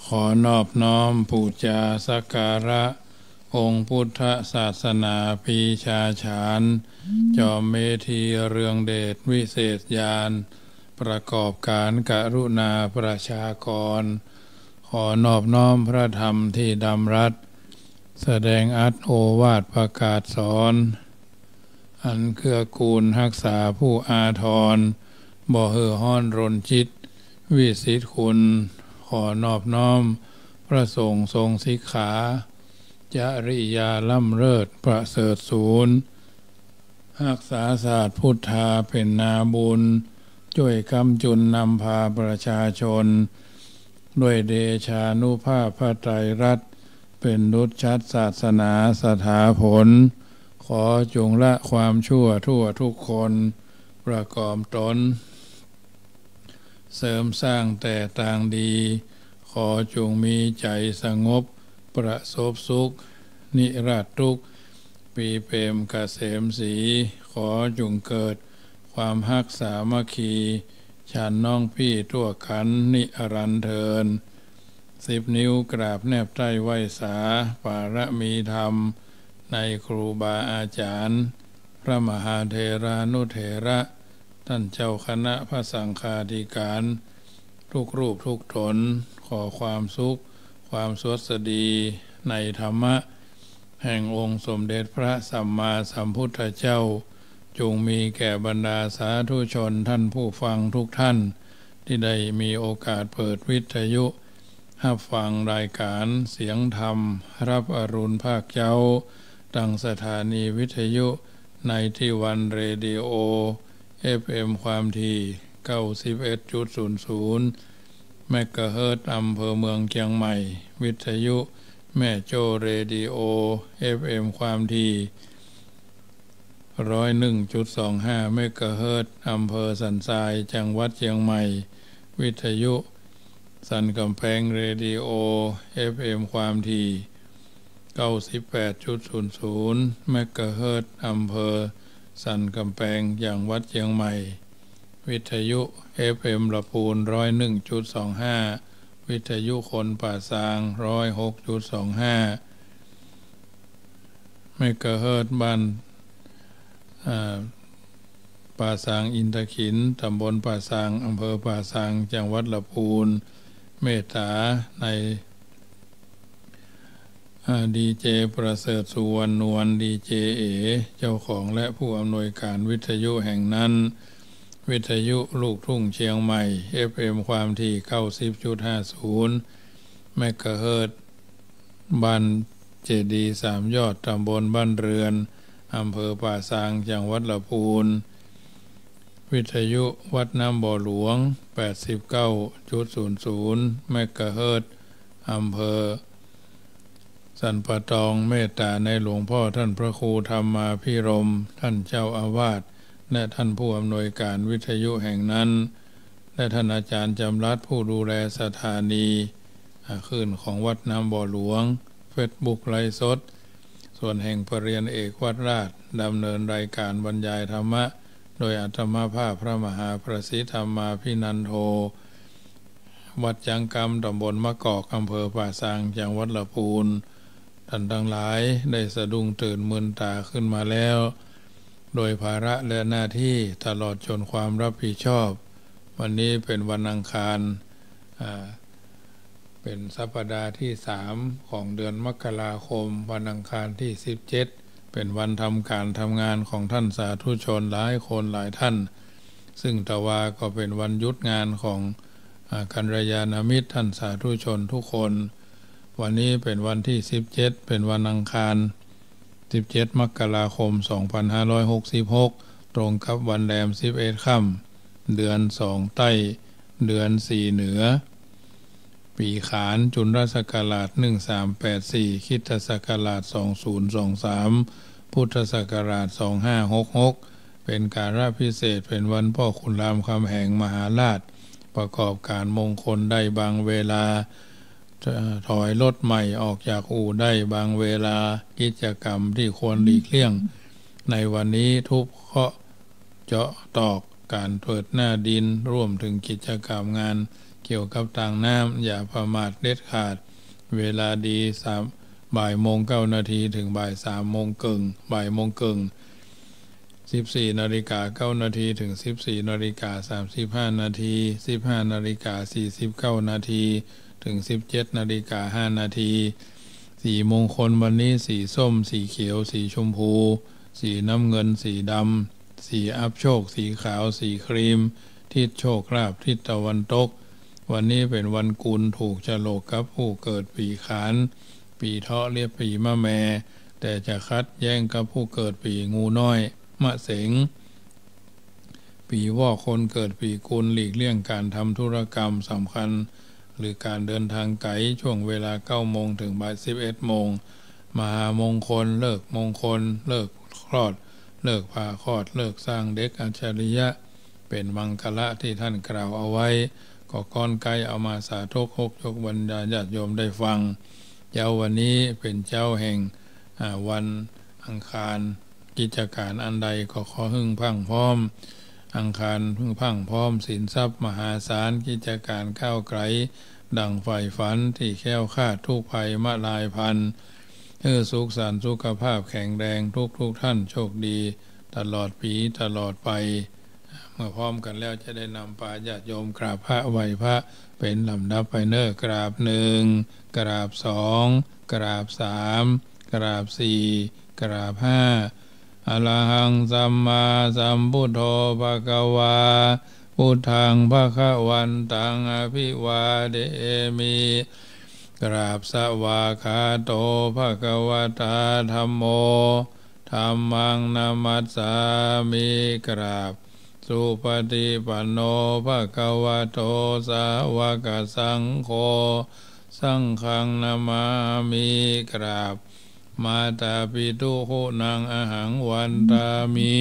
ขอนอบน้อมบูชาสักการะองค์พุทธศาสนาปีชาฉานจอมเมธีเรืองเดชวิเศษญาณประกอบการกรุณาประชากรขอนอบน้อมพระธรรมที่ดำรัสแสดงอัตโอวาทประกาศสอนอันเกื้อกูลรักษาผู้อาทรบ่เห่อห้อนรนจิตวิสิทธิคุณขอนอบน้อมพระสงฆ์ทรงศิกขาจริยาล่ำเลิศประเสริฐสูรรักษาศาสตร์พุทธาเป็นนาบุญช่วยกำจุนนำพาประชาชนด้วยเดชานุภาพพระไตรรัตน์เป็นดุจชัดศาสนาสถาผลขอจงละความชั่วทั่วทุกคนประกอบตนเสริมสร้างแต่ต่างดีขอจงมีใจสงบประสบสุขนิรัตทุกข์ปีเปรมเกษมศรีขอจงเกิดความฮักสามัคคีฉันน้องพี่ทั่วขันนิรันดร์เทิน10 นิ้วกราบแนบใต้ไหวสาปารมีธรรมในครูบาอาจารย์พระมหาเถรานุเถระท่านเจ้าคณะพระสังฆาธิการทุกรูปทุกตนขอความสุขความสวัสดีในธรรมะแห่งองค์สมเด็จพระสัมมาสัมพุทธเจ้าจงมีแก่บรรดาสาธุชนท่านผู้ฟังทุกท่านที่ได้มีโอกาสเปิดวิทยุรับฟังรายการเสียงธรรมรับอรุณภาคเจ้าตั้งสถานีวิทยุในที่วันเรดิโอFM ความถี่ 91.00 เมกะเฮิรตซ์อำเภอเมืองเชียงใหม่วิทยุแม่โจ้เรดิโอ FM ความถี่ 101.25 เมกะเฮิรตซ์อำเภอสันทรายจังหวัดเชียงใหม่วิทยุสันกำแพงเรดิโอ FM ความถี่ 98.00 เมกะเฮิรตซ์อำเภอสันกำแพงจังหวัดเชียงใหม่วิทยุ FM ลำพูน 101.25 วิทยุคนป่าซาง 106.25 เมกะเฮิรตซ์บ้านป่าซางอินทขินตำบลป่าซางอำเภอป่าซางจังหวัดลำพูนเมตตาในดีเจประเสริฐสุวรรณนวลดีเจเอเจ้าของและผู้อำนวยการวิทยุแห่งนั้นวิทยุลูกทุ่งเชียงใหม่ FM ความถี่ 90.50 เมกะเฮิรตซ์บ้านเจดีย์3 ยอดตำบลบ้านเรือนอำเภอป่าซางจังหวัดลำพูนวิทยุวัดน้ำบ่อหลวง 89.00 เมกะเฮิรตซ์อำเภอสันปะตองเมตตาในหลวงพ่อท่านพระครูธรรมาภิรมย์ท่านเจ้าอาวาสและท่านผู้อำนวยการวิทยุแห่งนั้นและท่านอาจารย์จำรัดผู้ดูแลสถานีคลื่นของวัดน้ำบ่อหลวงเฟซบุ๊กไลฟ์สดส่วนแห่งปรริญญาเอกวัดราชดำเนินรายการบรรยายธรรมะโดยอาตมาภาพพระมหาประสิทธิธรรมาภินันโทวัดจังกำตำบลมะกอกอำเภอป่าซางจังหวัดลำพูนท่านทั้งหลายได้สะดุ้งตื่นมึนตาขึ้นมาแล้วโดยภาระและหน้าที่ตลอดจนความรับผิดชอบวันนี้เป็นวันอังคารเป็นสัปดาห์ที่3ของเดือนมกราคมวันอังคารที่17เป็นวันทำการทำงานของท่านสาธุชนหลายคนหลายท่านซึ่งตะวาก็เป็นวันหยุดงานของกัลยาณมิตรท่านสาธุชนทุกคนวันนี้เป็นวันที่17เป็นวันอังคาร17 มกราคม 2566ตรงกับวันแรม11 ค่ำเดือน2ใต้เดือน4เหนือปีขานจุลศักราช1384คริสตศักราช2023พุทธศักราช2566เป็นการพิเศษเป็นวันพ่อขุนรามคำแหงมหาราชประกอบการมงคลได้บางเวลาถอยรถใหม่ออกจากอู่ได้บางเวลากิจกรรมที่ควรหลีกเลี่ยงในวันนี้ทุบเคาะเจาะตอกการเปิดหน้าดินร่วมถึงกิจกรรมงานเกี่ยวกับต่างน้ำอย่าประมาทเด็ดขาดเวลาดีบ่ายโมง9 นาทีถึงบ่าย3 โมงครึ่ง14 นาฬิกา 9 นาทีถึง14 นาฬิกา 35 นาที15 นาฬิกา 49 นาทีถึง17 นาฬิกา 5 นาทีสีมงคลวันนี้สีส้มสีเขียวสีชมพูสีน้ำเงินสีดำสีอัพโชคสีขาวสีครีมทิศโชคลาภทิศตะวันตกวันนี้เป็นวันกุลถูกฉลกกับผู้เกิดปีขานปีเถาะเรียกปีมะแม่แต่จะคัดแย่งกับผู้เกิดปีงูน้อยมะเสงปีวอกคนเกิดปีกุลหลีกเลี่ยงการทำธุรกรรมสำคัญหรือการเดินทางไกลช่วงเวลา9 โมงถึงบ่าย11 โมงมหามงคลเลิกมงคลเลิกคลอดเลิกผ่าคลอดเลิกสร้างเด็กอัจฉริยะเป็นมังคละที่ท่านกล่าวเอาไว้ก็ก้อนไกลเอามาสาธกยกบรรดาญาติโยมได้ฟังเจ้าวันนี้เป็นเจ้าแห่งวันอังคารกิจการอันใดก็ขอหึ่งพังพร้อมอังคารพึ่งพังพร้อมสินทรัพย์มหาศาลกิจการก้าวไกลดังไฟฝันที่แค้วคาดทุกภัยมาลายพันสุขสันต์สุขภาพแข็งแรงทุกท่านโชคดีตลอดปีตลอดไปเมื่อพร้อมกันแล้วจะได้นำปาญาติโยมกราบพระไหว้พระเป็นลำดับไปกราบ1กราบ2กราบ3กราบ4กราบ5อะระหังสัมมาสัมพุทโธภะคะวาพุทธังภคะวันตังอภิวาเทมิกราบสวากขาโตภะคะวะตาธัมโมธัมมังนามัสสามิกราบสุปฏิปันโนภะคะวะโตสาวกสังโฆสังฆังนามามิกราบมาตาปิตุโหนังอหังวันตามิ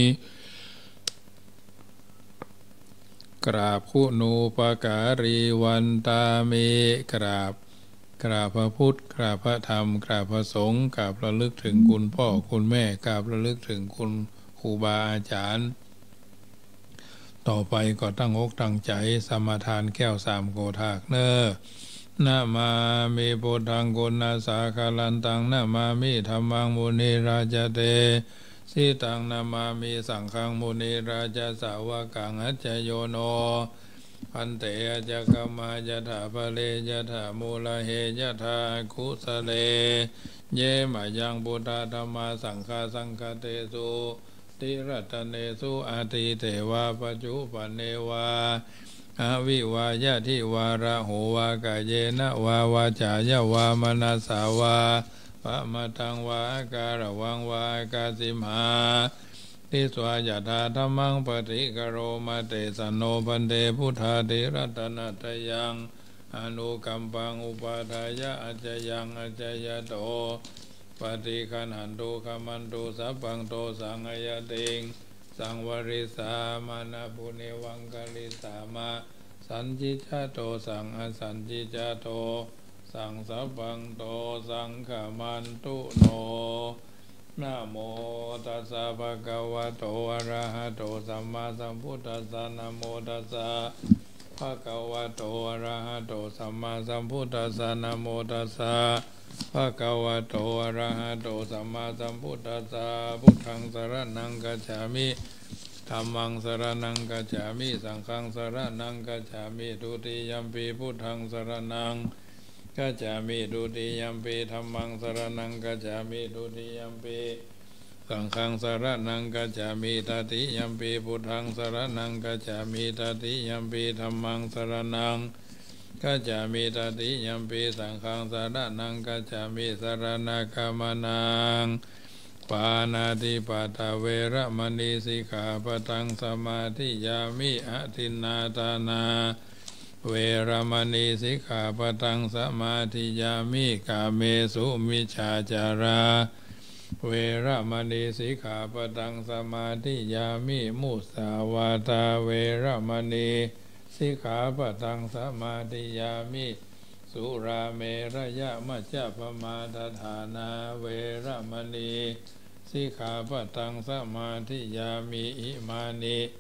กราบคุณูปการีวันตามิกราบพระพุทธกราบพระธรรมกราบพระสงฆ์กราบระลึกถึงคุณพ่อคุณแม่กราบระลึกถึงคุณครูบาอาจารย์ต่อไปก็ตั้งอกตั้งใจสมาทานแก้ว3 โกฏากนะมามิพุทธังกุณาสาคาลันตังนะมามิธัมมังมุนีราจเตสิตังนะมามิสังฆังมุนีราชสาวกังอัจจโยโนพันเตอจกมายถาภะเลยถามูลเหยถาคุสเลเยมายังพุทธธรรมสังฆาสังฆเตสุติรัตเนสุอาทิเทวาปัจจุปันเนวาอวิวายะทิวาระโหวากายเยนะวาวาจายะวามนัสสาวาปะมะทังวาการะวังวากาสิมหาทิสวายถาธัมมังปฏิกโรมาเตสโนปันเตพุทธาเทรัตนะตยังอนุกัมปังอุปาทายะอัจจยังอัจจยโตปฏิคันหันโตคัมมันโตสัพพังโตสังฆยติงสังวริสามานะปุเนวังกาลิสามาสันจิจโตสังอสันจิจโตสังสัพพังโตสังฆมันตุโนนะโมตัสสะภะคะวะโตอะระหะโตสัมมาสัมพุทธัสสะนะโมตัสสะภะคะวะโตอะระหะโตสัมมาสัมพุทธัสสะนะโมตัสสะภะคะวะโตอะระหะโตสัมมาสัมพุทธัสสะพุทธังสรณังกัจฉามิธัมมังสรณังกัจฉามิสังฆังสรณังกัจฉามิทุติยัมปิพุทธังสรณังกัจฉามิทุติยัมปิธัมมังสรณังกัจฉามิทุติยัมปิสังฆังสรณังกัจฉามิตติยัมปิพุทธังสรณังกัจฉามิตติยัมปิธัมมังสรณังกัจฉามิตติยัมปิสังฆังสรณังกัจฉามิสรณกัมมนังปานาติปาตาเวระมณีสิกขาปตังสมาธิยามิอทินนาทานาเวระมณีสิกขาปตังสมาธิยามิกาเมสุมิจฉาจาราเวระมณีสิกขาปตังสมาธิยามิมุสาวาตาเวระมณีสิกขาปตังสมาธิยามิสุราเมระยะมัจจปมาทฐานาเวระมณีสิกขาปตังสมาธิยามิอิมานิ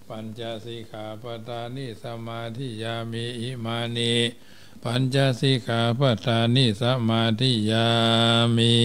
ปัญจสิกขาปทานิสมาธิยามิอิมานิปัญจสิกขาปทานิสมาธิยามิ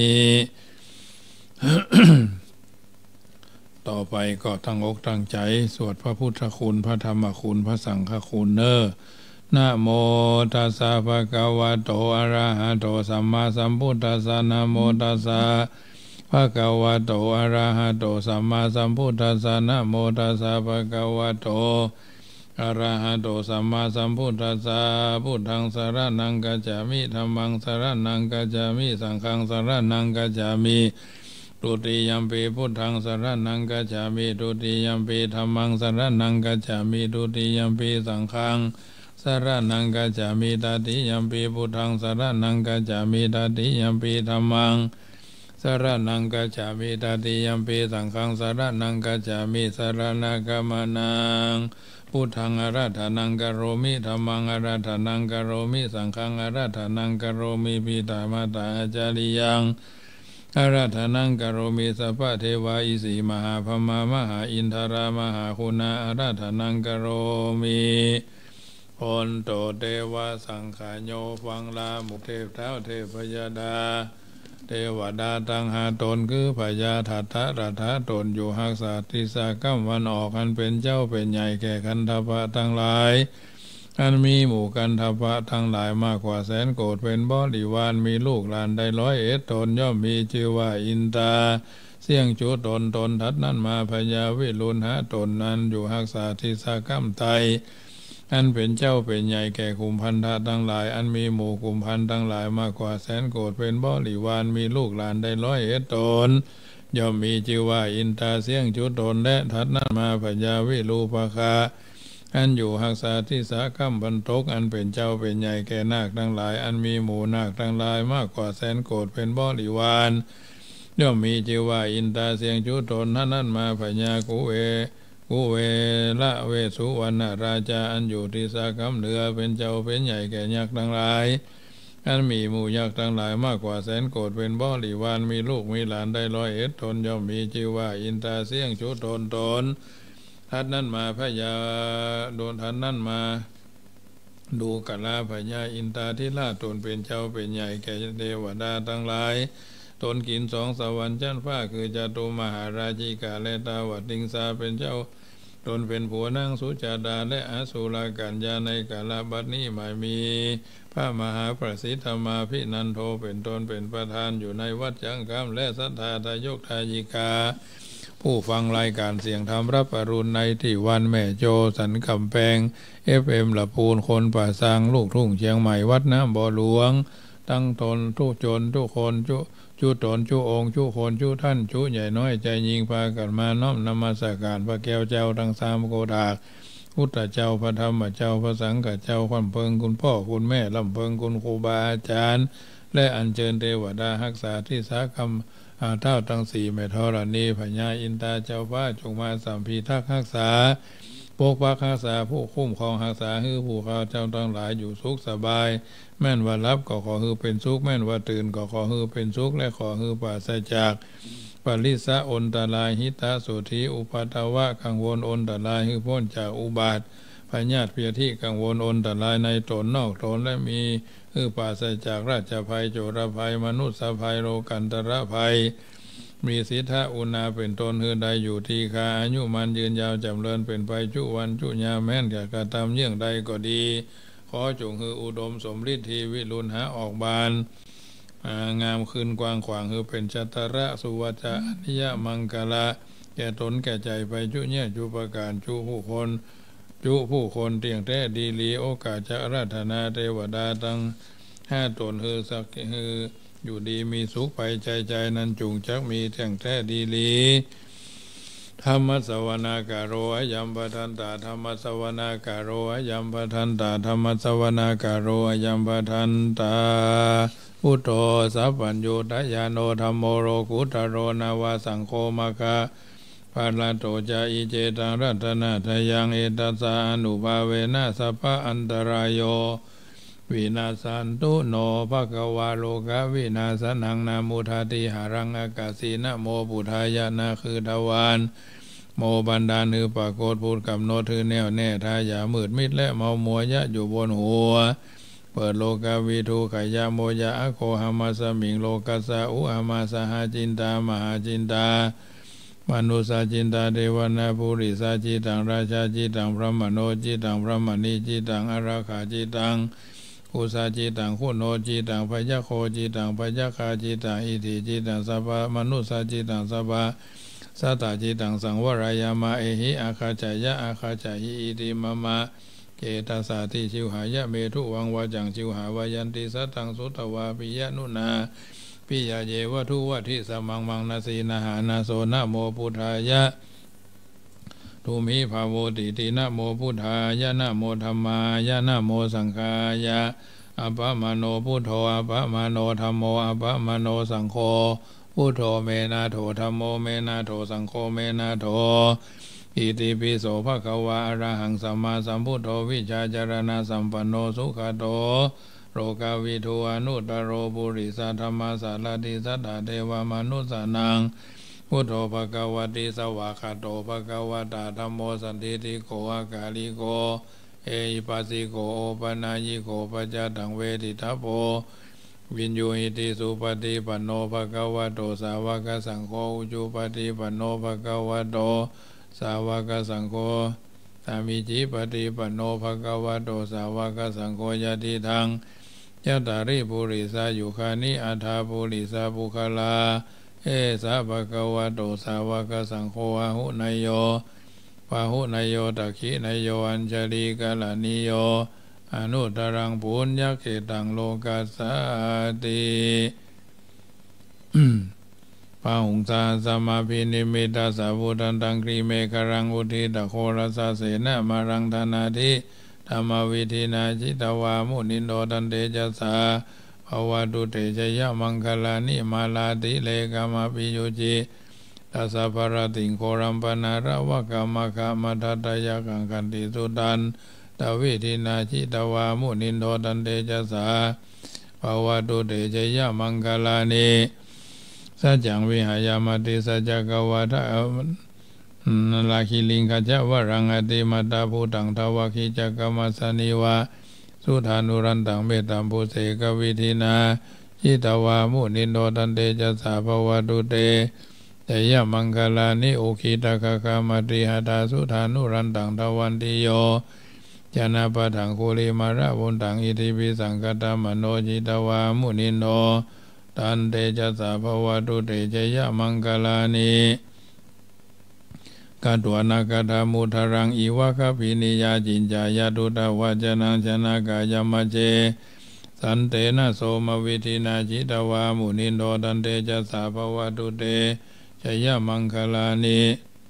ต่อไปก็ตั้งอกตั้งใจสวดพระพุทธคุณพระธรรมคุณพระสังฆคุณนะโมตัสสะภะคะวะโตอะระหะโตสัมมาสัมพุทธัสสะนะโมตัสสะภะคะวะโตอะระหะโตสัมมาสัมพุทธัสสะนะโมตัสสะภะคะวะโตอะระหะโตสัมมาสัมพุทธัสสะพุทธังสรณังกัจฉามิธัมมังสรณังกัจฉามิสังฆังสรณังกัจฉามิตุติยัมปิพุทธังสรณังกัจฉามิตุติยัมปิธัมมังสรณังกัจฉามิตุติยัมปิสังฆังสรณังกัจฉามิตติยัมปิพุทธังสรณังกัจฉามิตติยัมปิธัมมังสรณังกัจฉามิตติยัมปิสังฆังสรณังกัจฉามิสรณกัมมนังพุทธังอาราธนังกโรมิธัมมังอาราธนังกโรมิสังฆังอาราธนังกโรมิปิตามตาอาจาริยังอาราธนังกโรมิสัพพะเทวาอิสิมหาภมามหาอินทรามหาคุณาอาราธนังกโรมิพลโตเทวะสังขโยฟังลามุเทพเท้าเทพยดาเทวดาตั้งหาตนคือพญาทัตถะรัตถะตนอยู่หักษาติสากัมวันออกอันเป็นเจ้าเป็นใหญ่แก่กันทพะทั้งหลายอันมีหมู่กันทพะทั้งหลายมากกว่าแสนโกฏเป็นบริวารมีลูกหลานได้101 ตนย่อมมีชื่อว่าอินตาเสี่ยงจุตนทัดนั้นมาพญาวิรุณหะตนนั้นอยู่หักษาติสากัมไตอันเป็นเจ้าเป็นใหญ่แก่กุมพันธะทั้งหลายอันมีหมู่กุมพันทั้งหลายมากกว่าแสนโกฏเป็นบริวารมีลูกหลานได้101 ตนย่อมมีชื่อว่าอินตาเสี่ยงจุตนและทัดนั้นมาพญาวิรูปคาอันอยู่หักษาที่สากัมบรรทกอันเป็นเจ้าเป็นใหญ่แก่นาคทั้งหลายอันมีหมู่นาคทั้งหลายมากกว่าแสนโกฏเป็นบริวารย่อมมีชื่อว่าอินตาเสียงจุตนนั้นมาพญากุเวละเวสุวรรณราชาอันอยู่ที่สากัมเหนือเป็นเจ้าเป็นใหญ่แก่ยักษ์ทั้งหลายอันมีหมู่ยักษ์ทั้งหลายมากกว่าแสนโกฏเป็นบริวารมีลูกมีหลานได้101 ตนย่อมมีชื่อว่าอินตาเสียงจุตนทัดนั้นมาพญาโดนทัดนั้นมาดูกะลาพญาอินตาทิราชตนเป็นเจ้าเป็นใหญ่แก่เทวดาทั้งหลายตนกิน2 สวรรค์ชั้นฟ้าคือจตุมหาราชิกาและตาวัดดิงสาเป็นเจ้าตนเป็นผัวนางสุจาดาและอสุรกัญญาในกาลบัดนี้หมายมีพระมหาประสิทธมาพินันโทเป็นตนเป็นประธานอยู่ในวัดจังคำและสัทธาทายกทายิกาผู้ฟังรายการเสียงธรรมรับอรุณในที่วันแม่โจสันกำแพง FM ละปูนคนป่าซางลูกทุ่งเชียงใหม่วัดน้ำบ่อหลวงตั้งตนทุกจนทุกคนจุตนจุองค์จุคนจุท่านจุใหญ่น้อยใจยิงพากันมาน้อมนมัสการพระแก้วเจ้าทั้ง3 โกฏากพุทธเจ้าพระธรรมเจ้าพระสังฆเจ้าความเพิงคุณพ่อคุณแม่ลำเพิงคุณครูบาอาจารย์และอัญเชิญเทวดารักษาที่สากัมเท่าทั้ง4แม่ธรณีพญาอินตาเจ้าฟ้าจงมาสัมพีทักรักษาปกปักรักษาผู้คุ้มครองรักษาให้ผู้ข้าเจ้าทั้งหลายอยู่สุขสบายแม่นว่ารับก็ขอให้เป็นสุขแม่นว่าตื่นก็ขอให้เป็นสุขและขอให้ปราศจากปริสะอนตรายหิตาสุธีอุปาทวะกังวลอนตรายให้พ้นจากอุบาทพญาติเพียรที่กังวลอนตรายในตนนอกตนและมีปราศจากราชภัยโจรภัยมนุษยภัยโลกันตรภัยมีสิทธะอุณาเป็นตนเฮือใดอยู่ที่คาอายุมันยืนยาวจำเริญเป็นไปจุวันจุญาแม้นแก่กระทำเยี่ยงใดก็ดีขอจงฮืออุดมสมฤทธิวิรุณหาออกบานงามคืนกว้างขวางคือเป็นจัตตระสุวัจจะอนิยมังกละแก่ตนแก่ใจไปจุเนี่ยจุประการจุผู้คนเตียงแท้ดีลีโอกาสจะราธนาเทวดาตั้ง5 ตนฮือสักฮืออยู่ดีมีสุขไปใจนั้นจุงจักมีเตียงแท้ดีลีธรรมสวนาการโรอยัมปทันตาธรรมสวนาการโรอยัมปทันตาธรรมสวนาการโรอยัมปทันตาพุทโธสัพพัญญูตยาโนธัมโมโรกุตโรนาวาสังโฆมคะภาลาโตจาอิเจตังรัตนาทยังเอตัสสะอนุภาเวนะสัพพะอันตรายโยวินาสันตุโนภะคะวะโลกะวินาศนังนามุทาติหารังอากาสีนะโมปุทายะนะคือทวารโมโมบันดาลคือปรากฏพูดกับโนถือแน่วแน่ทายามืดมิดและเมามัวยะอยู่บนหัวเปิดโลกาวิทูขยาโมยะอโคหามาสมิงโลกัสสะอุหามาสหาจินตามหาจินตามนุสาจินตาเทวนาภูริสาจิตังราชาจิตังพระมโนจิตังพระมณีจิตังอาราขาจิตังกุสาจิตังคุณโนจิตังพยะโคจิตังพยะคาจิตังอิทิจิตังสัพพะมนุสาจิตังสัพพะสัตตาจิตังสังวรายามาเอหิอาคาจายะอาคาจาหิอิติมะมะเกตัสสาติชิวหายะเมทุวังวาจังชิวหาวายันติสัตตังสุตวาปิยะนุนาปิยะเยวะทุวะทิสมังมังนาสีนาหานาโสนะโมพุทธายะทุมิภาโวติตินะโมพุทธายะนะโมธัมมายะนะโมสังฆายะอะปะมะโนพุทโธอะปะมะโนธัมโมอะปะมะโนสังโฆพุทโธเมนะโธธัมโมเมนะโธสังโฆเมนะโธอิติปิโสภะคะวะอะระหังสัมมาสัมพุทโธวิชาจารณะสัมปันโนสุขโตโลกาวิทูอนุตตโรปุริสธรรมสารติสัทธาเทวมนุสสานังพุทโธภะคะวะติสวากขาโตภะคะวะตาธัมโมสันติติโกอากาลิโกเอหิปัสสิโกโอปนายิโกปัจจตังเวทิทัพโพวินยูหิติสุปฏิปันโนภะคะวะโตสาวกสังโฆอุจุปฏิปันโนภะคะวะโตสาวกสังโฆสามิจิปฏิปันโนภะคะวะโตสาวกสังโฆยะติทังยะตาริปุริสายุคานิอัฏฐาปุริสาภุคลาเอสะภะคะวะโตสาวกสังโฆอะหุนายโยปะหุนายโยตักขินายโยอัญชลีกาลานิโยอนุตรังปุญญเกตังโลกัสสติปะหุงสาสมาภินิมิตาสาวุตันตังกรีเมฆรังอุทิตโครสาเสนะมารังธนาธิธรรมวิธินาจิตวามุนินโดตันเตจัสสาภวตุเตชยมังคลานิมาลาติเลกามาปิโยจิตัสสะภรติงโครัมปนาระวะกามะคะมัทัตตยกังกันติสุตันตวิธินาจิตวามุนินโดตันเตจัสสาภวตุเตชยมังคลานิสัจจังวิหายามติสัจจกวาทะลาคิลิงขจวรังอติมาตาภูตังทวคิจักมัสสนิวาสุธานุรันตังเมตัมภูเสกวิธินาจิตวามุนินโดตันเตจัสสาภวตุเตเตยมังคลานิโอคิตกะกามติหตาสุธานุรันตังทวันติโยจานาปะถังคุลิมาระวุนตังอิทิปิสังกตมโนจิตวามุนินโดตันเตจัสสะภวตุเตเจยมังคลานิกัตวนาคาธามุทารังอีวะคพินิยาจินจายาตุตวาจนังชนะกายมเจสันเตนะโสมวิธินาจิตวามุนินโดตันเตจัสสะภวตุเตเจยมังคลานิ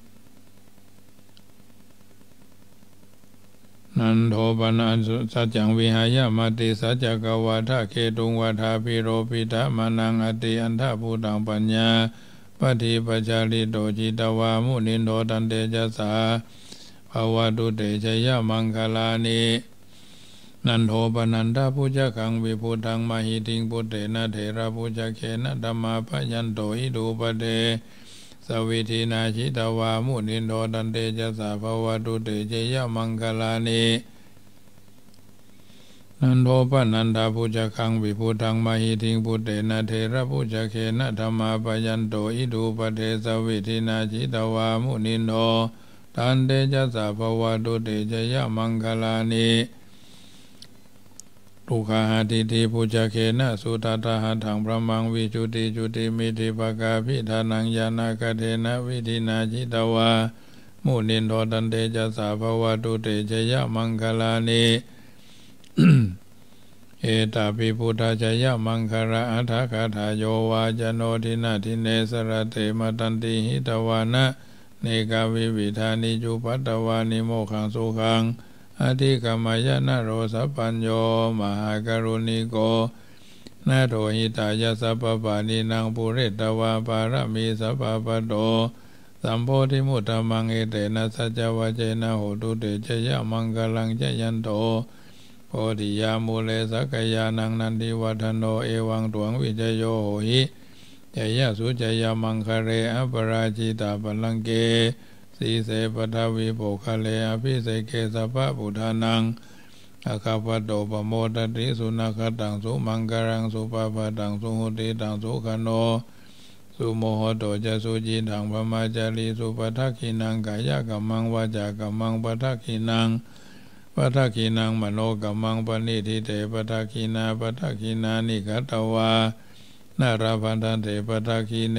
นันโทปนัสสัจจังวิหายามติสัจจกวาทะเคตุงวาทาปิโรปิทะมานังอติอันทะภูตังปัญญาปฏิปัจจาริโตจิตวามุนินโดตันเตจัสสาภวตุเตชยมังคลานินันโทปนันทะพุจขังวิพุทังมหิติงพุเตนะเถระพุจเขนะธัมมาพยันโตอิดูปเตสวิธินาชิตวามุนินโดตันเตจัสสะภวตุเตชยมังคลานินันโทปนันทาพุจขังวิพุทังมหิทิงพุเตนะเทระพุจเขนะธัมมาปยันโตอิดูปเทสวิธินาจิตวามุนินโดตันเตจัสสะภวตุเตชยมังคลานิทุกขาทิฏฐิพุจเขนะสุตตะหัตถังพระมังวิจุติจุติมิติภกาภิธานังญาณกเทนะวิธินาจิตวามุนินโดตันเตจัสสะภวตุเตชยมังคลานิเอตาปิพุทธชยมังคาระอัฏฐคาถาโยวาจโนทินาทิเนสรเตมตันติหิตวานะเนกาวิวิธานิจุปัตตวานิโมขังสุขังอธิกามายนะโรสัพพัญโยมหากรุณิโกนาโถหิตายาสัพพปานินางปุเรตวาปารมีสัพพปโตสัมโพธิมุตตมังเอเตนะสัจจวเจนะโหตุเตชยมังคลังเจยันโตโพธิยามูเลสักยานังนันทิวัฒโนเอวังตวงวิจโยโหหิเจยสุเจยมังคเรอปราจิตาปลังเกสสีเสปทาวิโภคะเลอภิเสเกสัพพะพุทธานังอาคาปโตปโมทติสุนัขตังสุมังกรังสุปปะตังสุหุติตังสุขโนสุโมโหโตจะสุจิตังปมาจารีสุปทักขินังกายกัมมังวาจากัมมังปทักขินังปทักขินังมโนกัมมังปณิทิเตปทักขินาปทักขินานิกัตตวานาราพันธันเตปทักขิเน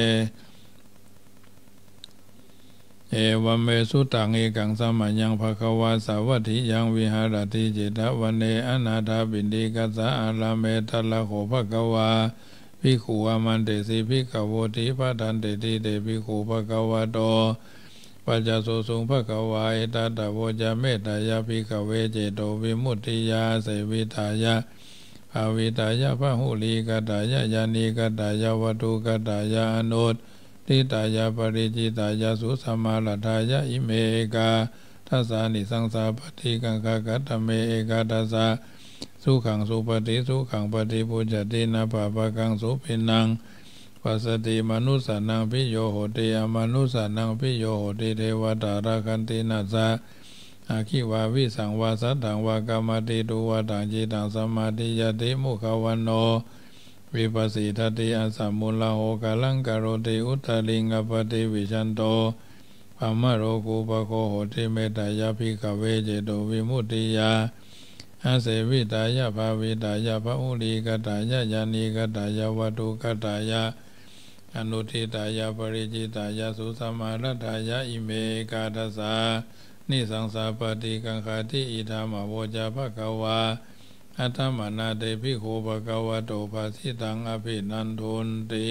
เอวัมเมสุตังเอกังสัมมัญญังภควาสาวัตถิยังวิหารติจิตวันเนอนาถาบินดิกัสสะอาลาเมตัลละโขภควาภิกขุอามันเตสิภิกขโวติปะทันเตติเตภิกขุภควาโตปัจจโสสุงภควาเอตัตตะโวจาเมตตายาภิกขเวเจโตวิมุตติยาเสวิทายะภาวิตายะพหุลีกตายะยานีกตายะวัตุกตายะอนุตติตายาปริจิตายาสุสัมมาลทายะอิเมเอกาทัสสานิสังสาปฏิกังคกัตเมเอกาทัสสะสุขังสุปฏิสุขังปฏิปุจจตินาปะปะกังสุปินังปัสสติมนุสสานังพิโยโหติอมนุสสานังพิโยโหติเทวตาราคันตินัสสะอาคิวาวิสังวาสัตถังวากรรมติตุวตังจิตังสมาธิยติมุขวันโนวิปัสสิทติอัสสมุลลโหกาลังกโรติอุตตลิงอปติวิชันโตภมโรกุปโคโหติเมตตายาภิกขเวเจโตวิมุตติยาอาเสวิตายะภาวิตายะภอุลีกตายะยานีกตายะวัตุกตายะอนุทิตายะปริจิตายะสุสัมมารัตายะอิเมกาทัสสะนิสังสาปฏิกังคติอิธามโวจาภควาอัตถมนาเตภิกขุภควโตภาสิตังอภินันทุนติ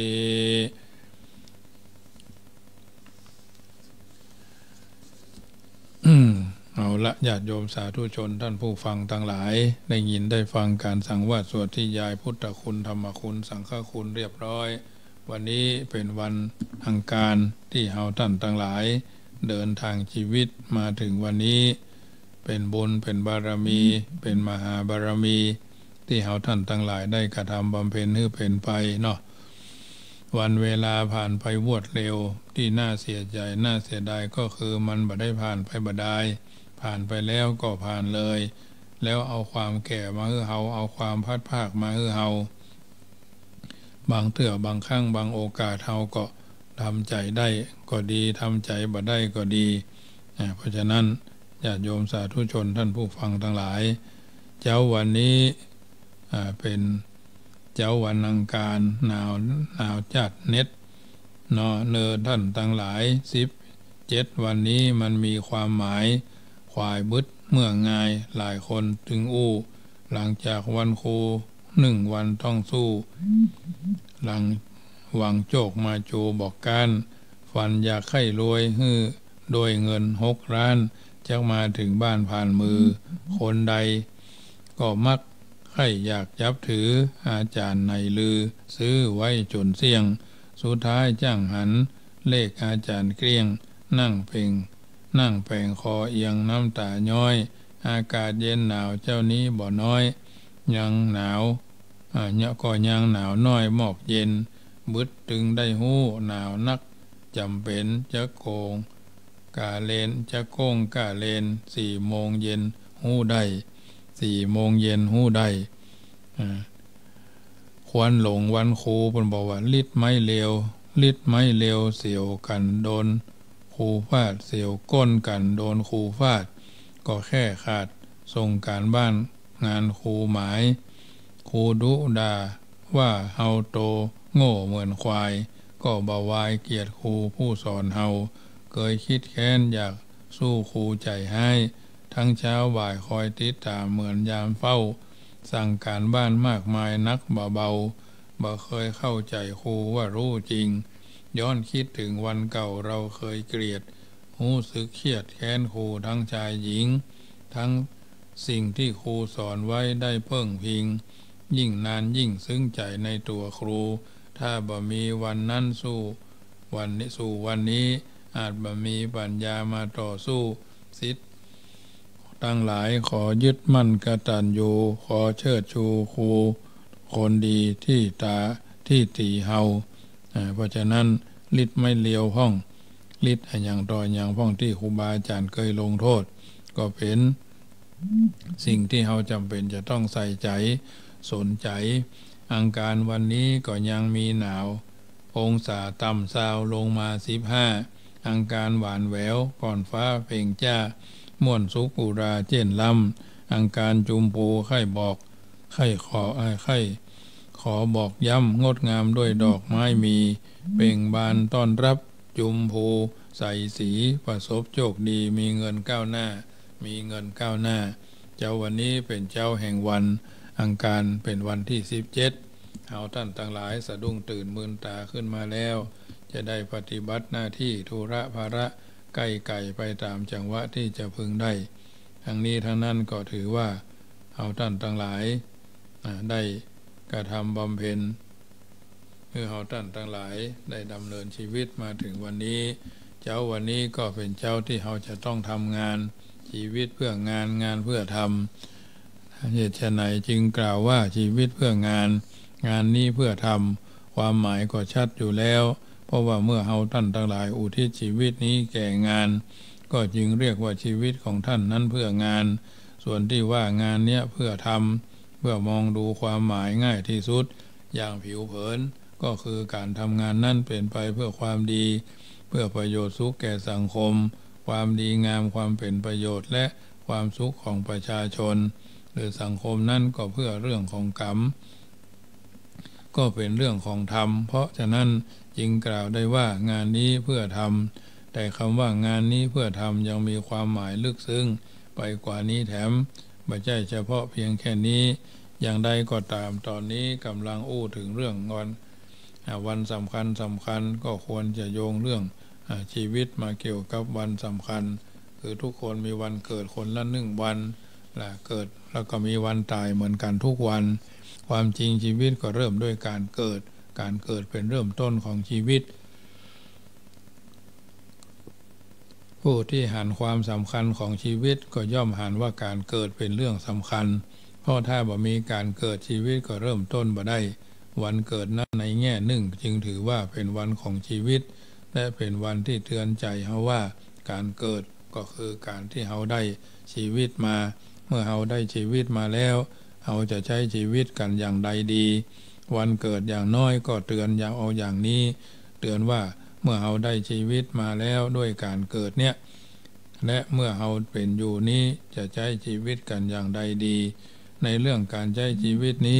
เอาละญาติโยมสาธุชนท่านผู้ฟังทั้งหลายได้ยินได้ฟังการสังวาสสวดที่ยายพุทธคุณธรรมคุณสังฆคุณเรียบร้อยวันนี้เป็นวันอังคารที่เฮาท่านทั้งหลายเดินทางชีวิตมาถึงวันนี้เป็นบุญเป็นบารมีเป็นมหาบารมีที่เฮาท่านทั้งหลายได้กระทำบำเพ็ญให้เป็นไปเนาะวันเวลาผ่านไปรวดเร็วที่น่าเสียใจน่าเสียดายก็คือมันบ่ได้ผ่านไปบ่ได้ผ่านไปแล้วก็ผ่านเลยแล้วเอาความแก่มาให้เฮาเอาความพัดภาคมาให้เฮาบางเถื่อบางครั้งบางโอกาสเฮาก็ทำใจได้ก็ดีทำใจบ่ได้ก็ดีเพราะฉะนั้นญาติโยมสาธุชนท่านผู้ฟังทั้งหลายเจ้าวันนี้เป็นเจ้าวันอังคารหนาวจัดเน็ตเนาะเนอท่านทั้งหลาย17วันนี้มันมีความหมายควายบึดเมื่อง่ายหลายคนถึงอู้หลังจากวันครู1วันต้องสู้หลังหวังโจกมาโจบอกการฝันอยากไข้รวยฮื้อโดยเงิน6 ล้านจะมาถึงบ้านผ่านมือคนใดก็มักใครอยากยับถืออาจารย์ในลือซื้อไว้จนเสี่ยงสุดท้ายจ้างหันเลขอาจารย์เกลี้ยงนั่งแปลงคอเอียงน้ำตาย้อยอากาศเย็นหนาวเจ้านี้บ่น้อยยังหนาวก็ยังหนาวน้อยหมอกเย็นบึดตึงได้หู้หนาวนักจำเป็นจะโกงกาเลนจะโกงกาเลน4 โมงเย็นหู้ได้4 โมงเย็นหู้ได้ควรหลงวันครูเป็นบอกว่าลิดไม้เลวเสียวกันโดนครูฟาดเสียวก้นกันโดนครูฟาดก็แค่ขาดส่งการบ้านงานครูหมายครูดุด่าว่าเฮาโตโง่เหมือนควายก็บ่าวายเกียรติครูผู้สอนเฮาเคยคิดแค้นอยากสู้ครูใจให้ทั้งเช้าบ่ายคอยติดตามเหมือนยามเฝ้าสั่งการบ้านมากมายนักเบาบ่เคยเข้าใจครูว่ารู้จริงย้อนคิดถึงวันเก่าเราเคยเกลียดรู้สึกเครียดแค้นครูทั้งชายหญิงทั้งสิ่งที่ครูสอนไว้ได้เพิ่งพิงยิ่งนานยิ่งซึ้งใจในตัวครูถ้าบ่มีวันนั้นสู่วันนี้อาจบ่มีปัญญามาต่อสู้ศิษย์ทั้งหลายขอยึดมั่นกตัญญูขอเชิดชูครูคนดีที่ตีเฮาเพราะฉะนั้นลิดไม่เลียวห้องฤทธิ์อย่างต่ออย่างพ่องที่ครูบาอาจารย์เคยลงโทษก็เป็นสิ่งที่เราจำเป็นจะต้องใส่ใจสนใจอังคารวันนี้ก็ยังมีหนาวองศาต่ำซาวลงมา15อังคารหวานแหววก่อนฟ้าเพ่งจ้าม่วนสุกอุราเจนลำอังคารจุมพูไข่บอกไข่ขอบอกย้ำงดงามด้วยดอกไม้มีเบ่งบานต้อนรับจุมพูใส่สีประสบโชคดีมีเงินก้าวหน้ามีเงินก้าวหน้าเจ้าวันนี้เป็นเจ้าแห่งวันอังคารเป็นวันที่17เอาท่านทั้งหลายสะดุ้งตื่นมืนตาขึ้นมาแล้วจะได้ปฏิบัติหน้าที่ธุระภาระไก่ไปตามจังหวะที่จะพึงได้ทั้งนี้ทั้งนั้นก็ถือว่าเอาท่านทั้งหลายได้กระทำบำเพ็ญคือเอาท่านทั้งหลายได้ดำเนินชีวิตมาถึงวันนี้เจ้าวันนี้ก็เป็นเจ้าที่เราจะต้องทำงานชีวิตเพื่องานงานเพื่อทำเหตุไฉนจึงกล่าวว่าชีวิตเพื่องานงานนี้เพื่อทำความหมายก็ชัดอยู่แล้วเพราะว่าเมื่อเราท่านทั้งหลายอุทิศชีวิตนี้แก่งานก็จึงเรียกว่าชีวิตของท่านนั้นเพื่องานส่วนที่ว่างานเนี้ยเพื่อทำเพื่อมองดูความหมายง่ายที่สุดอย่างผิวเผินก็คือการทำงานนั้นเป็นไปเพื่อความดีเพื่อประโยชน์สุขแก่สังคมความดีงามความเป็นประโยชน์และความสุขของประชาชนหรือสังคมนั้นก็เพื่อเรื่องของกรรมก็เป็นเรื่องของธรรมเพราะฉะนั้นจึงกล่าวได้ว่างานนี้เพื่อทำแต่คำว่างานนี้เพื่อทำยังมีความหมายลึกซึ้งไปกว่านี้แถมไม่ใช่เฉพาะเพียงแค่นี้อย่างใดก็ตามตอนนี้กำลังอู้ถึงเรื่องวันสำคัญก็ควรจะโยงเรื่องชีวิตมาเกี่ยวกับวันสำคัญคือทุกคนมีวันเกิดคนละ1 วันเกิดแล้วก็มีวันตายเหมือนกันทุกวันความจริงชีวิตก็เริ่มด้วยการเกิดเป็นเริ่มต้นของชีวิตผู้ที่หันความสำคัญของชีวิตก็ย่อมหันว่าการเกิดเป็นเรื่องสำคัญเพราะถ้าบ่มีการเกิดชีวิตก็เริ่มต้นบ่ได้วันเกิดนั้นในแง่หนึ่งจึงถือว่าเป็นวันของชีวิตและเป็นวันที่เตือนใจเฮาว่าการเกิดก็คือการที่เฮาได้ชีวิตมาเมื่อเฮาได้ชีวิตมาแล้วเฮาจะใช้ชีวิตกันอย่างใดดีวันเกิดอย่างน้อยก็เตือนอย่างนี้เตือนว่าเมื่อเฮาได้ชีวิตมาแล้วด้วยการเกิดเนี่ยและเมื่อเฮาเป็นอยู่นี้จะใช้ชีวิตกันอย่างใดดีในเรื่องการใช้ชีวิตนี้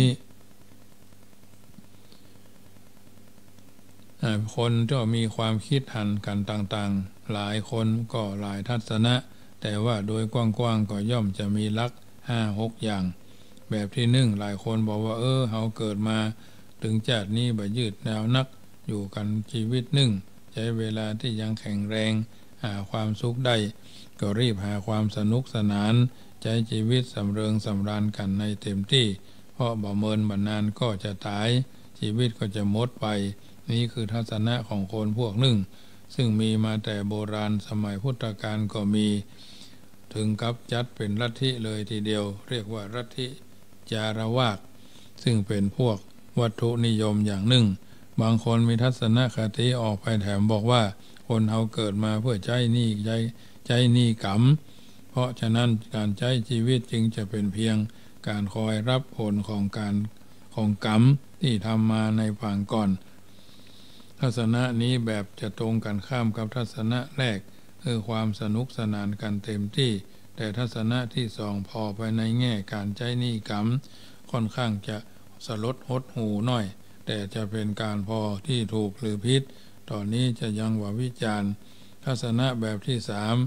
คนก็มีความคิดหันกันต่างๆหลายคนก็หลายทัศนะแต่ว่าโดยกว้างๆก็ย่อมจะมีหลัก 5-6 อย่างแบบที่1หลายคนบอกว่าเฮาเกิดมาถึงชาตินี้บ่ยืดยาวนักอยู่กันชีวิตใช้เวลาที่ยังแข็งแรงหาความสุขได้ก็รีบหาความสนุกสนานใช้ชีวิตสำเริงสำราญกันในเต็มที่เพราะบ่เมินบ่นานก็จะตายชีวิตก็จะหมดไปนี่คือทัศนะของคนพวกหนึ่งซึ่งมีมาแต่โบราณสมัยพุทธกาลก็มีถึงกับจัดเป็นลัทธิเลยทีเดียวเรียกว่าลัทธิจารวาสซึ่งเป็นพวกวัตถุนิยมอย่างหนึ่งบางคนมีทัศนคติออกไปแถมบอกว่าคนเฮาเกิดมาเพื่อใช้หนี้กรรมเพราะฉะนั้นการใช้ชีวิตจึงจะเป็นเพียงการคอยรับผลของกรรมที่ทำมาในฝั่งก่อนทัศนะนี้แบบจะตรงกันข้ามกับทัศนะแรกคือความสนุกสนานกันเต็มที่แต่ทัศนะที่2พอไปในแง่การใช้หนี้กรรมค่อนข้างจะสลดหดหูหน่อยแต่จะเป็นการพอที่ถูกหรือผิดตอนนี้จะยังว่าวิจารณ์ทัศนะแบบที่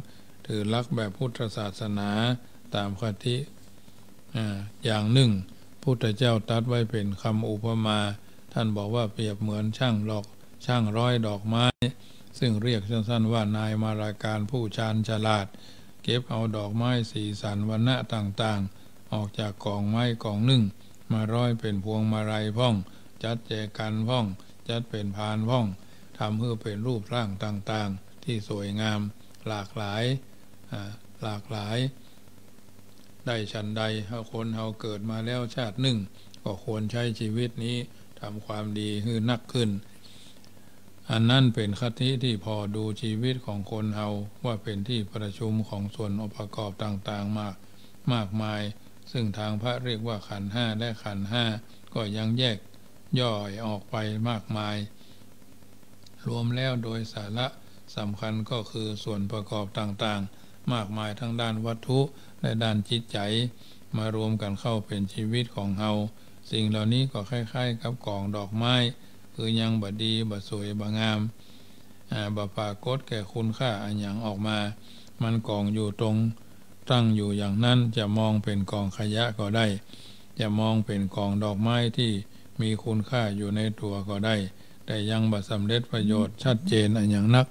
3ถือหลักแบบพุทธศาสนาตามคติอย่างหนึ่งพุทธเจ้าตรัสไว้เป็นคำอุปมาท่านบอกว่าเปรียบเหมือนช่างร้อยดอกไม้ซึ่งเรียกสั้นๆว่านายมาราการผู้ชาญฉลาดเก็บเอาดอกไม้สีสันวรรณะต่างๆออกจากกองไม้กองหนึ่งมาร้อยเป็นพวงมาลัยพ่องจัดแจกันพ่องจัดเป็นพานพ่องทำเพื่อเป็นรูปร่างต่างๆที่สวยงามหลากหลายได้ฉันใดคนเฮาเกิดมาแล้วชาติหนึ่งก็ควรใช้ชีวิตนี้ทำความดีให้นักขึ้นอันนั้นเป็นคติที่พอดูชีวิตของคนเฮาว่าเป็นที่ประชุมของส่วนองค์ประกอบต่างๆมากมายซึ่งทางพระเรียกว่าขันธ์ห้าและขันธ์ห้าก็ยังแยกย่อยออกไปมากมายรวมแล้วโดยสาระสำคัญก็คือส่วนประกอบต่างๆมากมายทั้งด้านวัตถุและด้านจิตใจมารวมกันเข้าเป็นชีวิตของเฮาสิ่งเหล่านี้ก็คล้ายๆกับกองดอกไม้คือยังบ่ดีบ่สวยบ่งามบ่ปรากฏแก่คุณค่าอันหยังออกมามันกองอยู่ตรงตั้งอยู่อย่างนั้นจะมองเป็นกองขยะก็ได้จะมองเป็นกองดอกไม้ที่มีคุณค่าอยู่ในตัวก็ได้แต่ยังบ่สำเร็จประโยชน์ชัดเจนอันหยังนัก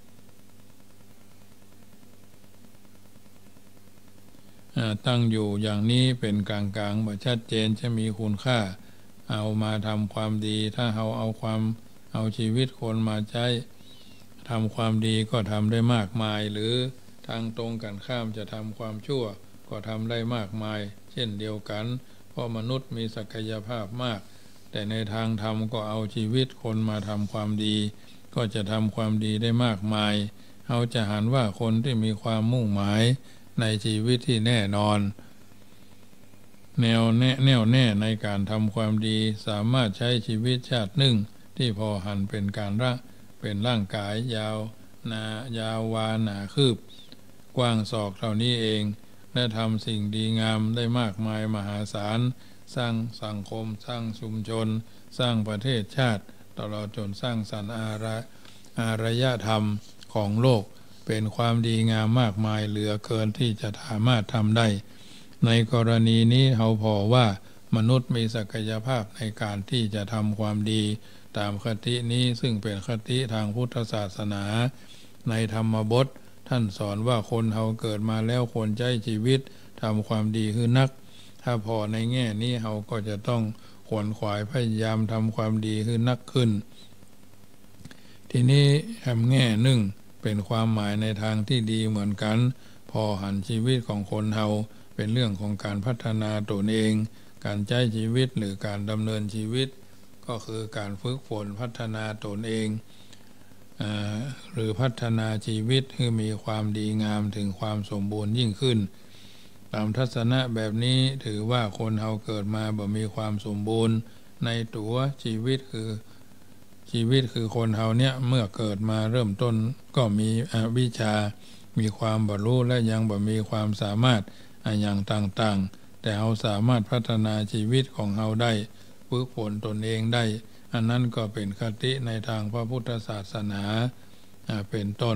ตั้งอยู่อย่างนี้เป็นกลางๆบ่ชัดเจนจะมีคุณค่าเอามาทำความดีถ้าเอาชีวิตคนมาใช้ทำความดีก็ทำได้มากมายหรือทางตรงกันข้ามจะทำความชั่วก็ทำได้มากมายเช่นเดียวกันเพราะมนุษย์มีศักยภาพมากแต่ในทางธรรมก็เอาชีวิตคนมาทำความดีก็จะทำความดีได้มากมายเอาจะหันว่าคนที่มีความมุ่งหมายในชีวิตที่แน่นอนแน่วแน่ในการทำความดีสามารถใช้ชีวิตชาติหนึ่งที่พอหันเป็นร่างกายยาววาหนาคืบกว้างศอกเท่านี้เองและทำสิ่งดีงามได้มากมายมหาศาลสร้างสังคมสร้างชุมชนสร้างประเทศชาติตลอดจนสร้างสรรค์อารยธรรมของโลกเป็นความดีงามมากมายเหลือเกินที่จะสามารถทำได้ในกรณีนี้เราพอว่ามนุษย์มีศักยภาพในการที่จะทำความดีตามคตินี้ซึ่งเป็นคติทางพุทธศาสนาในธรรมบทท่านสอนว่าคนเราเกิดมาแล้วควรใช้ชีวิตทำความดีคือนักถ้าพอในแง่นี้เราก็จะต้องขวนขวายพยายามทำความดีคือนักขึ้นทีนี้แห่งแง่หนึ่งเป็นความหมายในทางที่ดีเหมือนกันพอหันชีวิตของคนเราเป็นเรื่องของการพัฒนาตนเองการใช้ชีวิตหรือการดำเนินชีวิตก็คือการฝึกฝนพัฒนาตนเองหรือพัฒนาชีวิตให้มีความดีงามถึงความสมบูรณ์ยิ่งขึ้นตามทัศนะแบบนี้ถือว่าคนเราเกิดมาบ่มีความสมบูรณ์ในตัวชีวิตคือคนเราเนี่ยเมื่อเกิดมาเริ่มต้นก็มีอวิชชามีความบรรลุและยังบ่มีความสามารถอย่างต่างๆแต่เราสามารถพัฒนาชีวิตของเราได้ฝึกฝนตนเองได้อันนั้นก็เป็นคติในทางพระพุทธศาสนาเป็นต้น